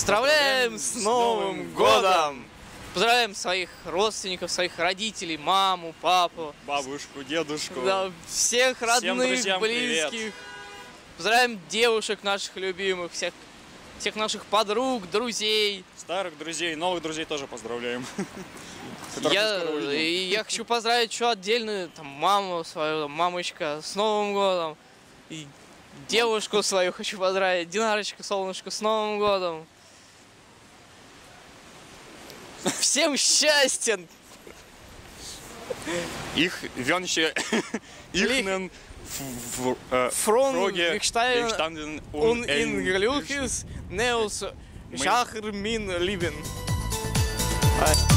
Поздравляем с Новым годом! Поздравляем своих родственников, своих родителей, маму, папу, бабушку, дедушку, да, всех родных, друзьям близких. привет. Поздравляем девушек наших любимых, всех наших подруг, друзей. Старых друзей, новых друзей тоже поздравляем. Я хочу поздравить еще отдельно там, маму свою, мамочка, с Новым годом. И девушку свою хочу поздравить, Динарочка, солнышко, с Новым годом. Всем счастья! Их wünsche Ihnen Frohe Lichtstein und in Glückes Neus Schachmin Leben.